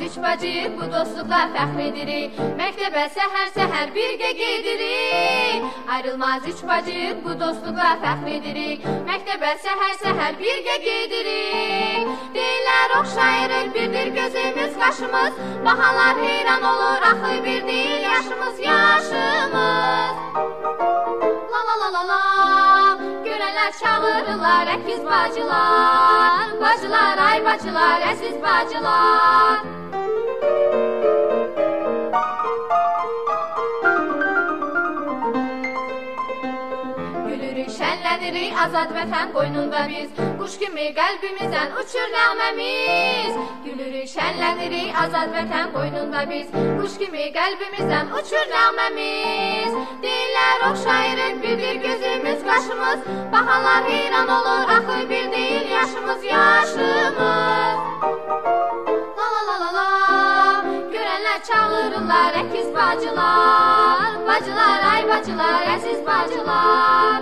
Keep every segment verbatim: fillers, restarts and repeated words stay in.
üç bacı, bu dostluqla fəxr edirik. Məktəbə səhər-səhər birgə gedirik. Ayrılmaz üç bacı, bu dostluqla fəxr edirik. Məktəbə səhər-səhər birgə gedirik. Deyirlər oxşayırıq, birdir gözümüz, qaşımız. Baxanlar heyran olur, axı bir deyil yaşımız, yaşımız. La la la la la, görənlər çağırırlar, əkiz bacılar. Bacılar, ay bacılar, əziz bacılar. Gülürük, şənlənirik, azad vətən qoynunda biz. Quş kimi qəlbimizdən uçur nəğməmiz. Gülürük, şənlənirik, azad vətən qoynunda biz. Quş kimi qəlbimizdən uçur nəğməmiz. Deyirlər oxşayırıq, birdir gözümüz, qaşımız. Baxanlar heyran olur, axı bir deyil yaşımız, yaşımız. La la la la la, görənlər çağırırlar, əkiz bacılar. Bacılar, ay bacılar, əziz bacılar.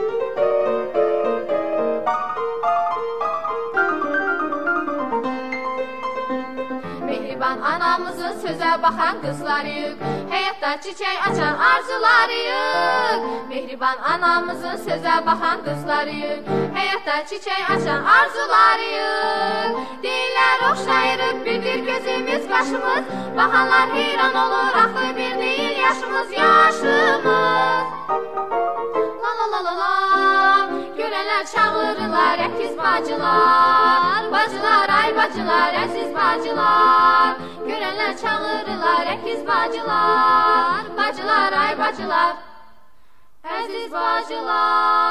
Mehriban anamızın sözə baxan qızlarıyıq. Həyatda çiçək açan arzularıyıq. Mehriban anamızın sözə baxan qızlarıyıq. Həyatda çiçək açan arzularıyıq. Deyirlər oxşayırıq, birdir gözümüz, qaşımız. Baxanlar heyran olur, axı bir deyil yaşımız, yaşımız. La la la la la, görənlər çağırırlar, əkiz bacılar. Bacılar, ay bacılar, əziz bacılar. Görənlər çağırırlar, əkiz bacılar. Bacılar, ay bacılar, əziz bacılar.